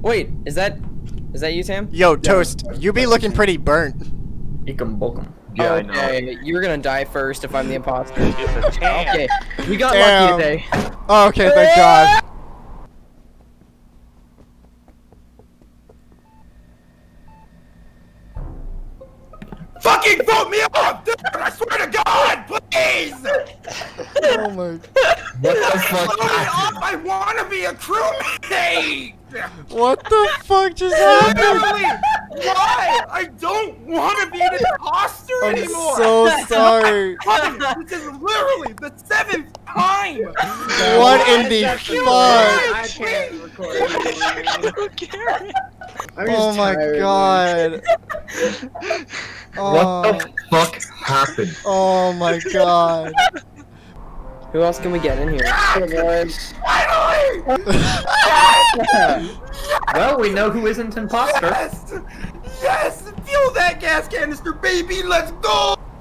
Wait, is that you, Sam? Yo, Toast, you be looking pretty burnt. Ekum bokum. Yeah, I know. Okay, you were gonna die first if I'm the imposter. Okay, we got Damn. lucky today. Oh, okay, thank God. Fucking vote me off, dude! I swear to God, please! Oh my. What the fuck Vote me happened? off! I wanna be a crewmate! What the fuck just happened? Literally, why? I don't wanna be an imposter I'm anymore! so sorry. This is literally the 7th time! What in the fuck? I can't record. Oh my God. What Oh, the fuck happened? oh my God. Who else can we get in here? Finally! Well, we know who isn't imposter. Yes! Yes! Fuel that gas canister, baby! Let's go!